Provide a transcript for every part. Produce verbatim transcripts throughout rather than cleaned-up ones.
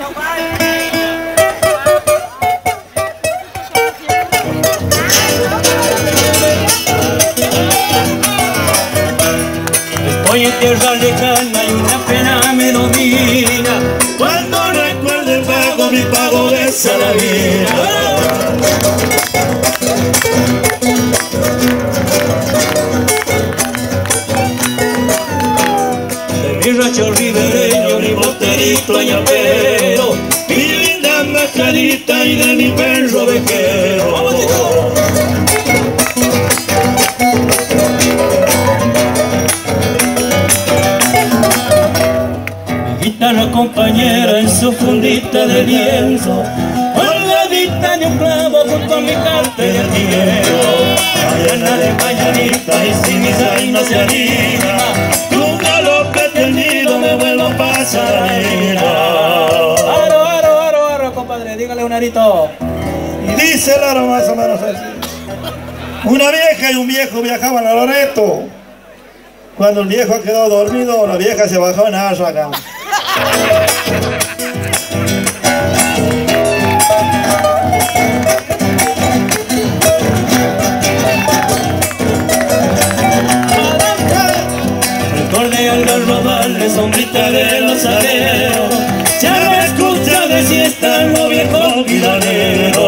Estoy en tierra lejana y una pena me domina. Cuando recuerdo el pago, mi pago de Salavina. De mi rancho ribereño, mi boterito añapero, mi linda mascarita y de mi perro ovejero. Guitarra compañera en su fundita de lienzo, colgadita de un clavo junto a mi cartera de dinero. Mañana de mañanita y si mi zaina se anima, tu galope tendido me vuelvo a pasar a ir. Aro, aro, aro, aro, compadre, dígale un arito. Y dice el aro más o menos así. Una vieja y un viejo viajaban a Loreto. Cuando el viejo ha quedado dormido, la vieja se bajó en Arraga. Recordé al garrobal, sombrita de los areos, ya me escucha de siesta en lo viejo guidanero.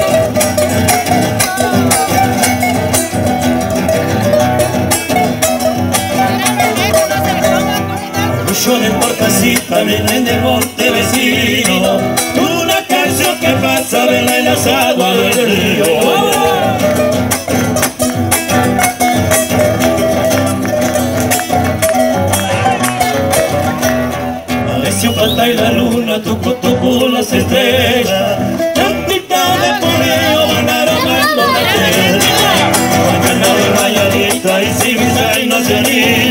Yo de Porcasita viene del monte vecino, una canción que pasa vela en las aguas del río. Apareció Pata y la luna, tucu tucu las estrellas, tantita de polillo van aromando la tierra. Mañana de mañanita y si mi zaina se anima,